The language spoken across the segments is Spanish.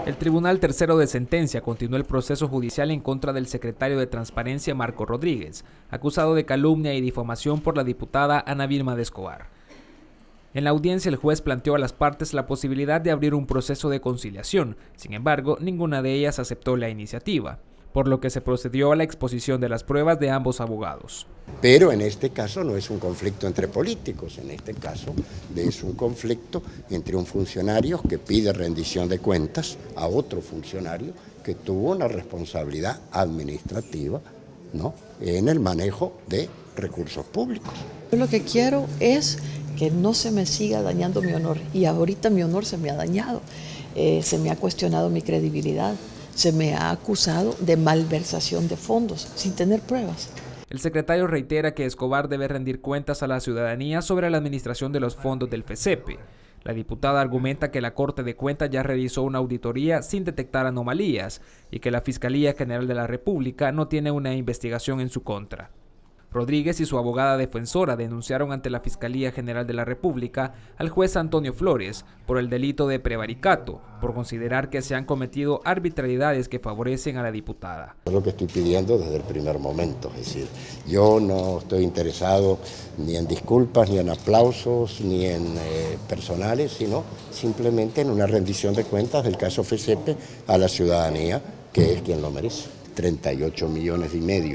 El Tribunal Tercero de Sentencia continuó el proceso judicial en contra del secretario de Transparencia Marco Rodríguez, acusado de calumnia y difamación por la diputada Ana Vilma de Escobar. En la audiencia el juez planteó a las partes la posibilidad de abrir un proceso de conciliación, sin embargo, ninguna de ellas aceptó la iniciativa, por lo que se procedió a la exposición de las pruebas de ambos abogados. Pero en este caso no es un conflicto entre políticos, en este caso es un conflicto entre un funcionario que pide rendición de cuentas a otro funcionario que tuvo una responsabilidad administrativa, ¿no?, en el manejo de recursos públicos. Yo lo que quiero es que no se me siga dañando mi honor, y ahorita mi honor se me ha dañado, se me ha cuestionado mi credibilidad, se me ha acusado de malversación de fondos sin tener pruebas. El secretario reitera que Escobar debe rendir cuentas a la ciudadanía sobre la administración de los fondos del FECEPE. La diputada argumenta que la Corte de Cuentas ya realizó una auditoría sin detectar anomalías y que la Fiscalía General de la República no tiene una investigación en su contra. Rodríguez y su abogada defensora denunciaron ante la Fiscalía General de la República al juez Antonio Flores por el delito de prevaricato, por considerar que se han cometido arbitrariedades que favorecen a la diputada. Es lo que estoy pidiendo desde el primer momento, es decir, yo no estoy interesado ni en disculpas, ni en aplausos, ni en personales, sino simplemente en una rendición de cuentas del caso FECEPE a la ciudadanía, que es quien lo merece. 38,5 millones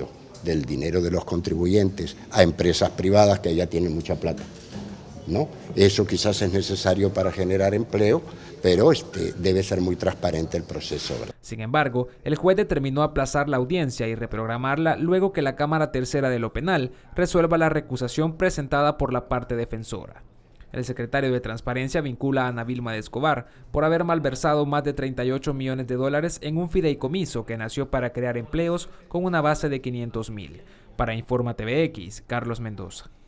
del dinero de los contribuyentes a empresas privadas que ya tienen mucha plata, ¿no? Eso quizás es necesario para generar empleo, pero debe ser muy transparente el proceso, ¿verdad? Sin embargo, el juez determinó aplazar la audiencia y reprogramarla luego que la Cámara Tercera de lo Penal resuelva la recusación presentada por la parte defensora. El secretario de Transparencia vincula a Ana Vilma de Escobar por haber malversado más de 38 millones de dólares en un fideicomiso que nació para crear empleos con una base de 500,000. Para Informa TVX, Carlos Mendoza.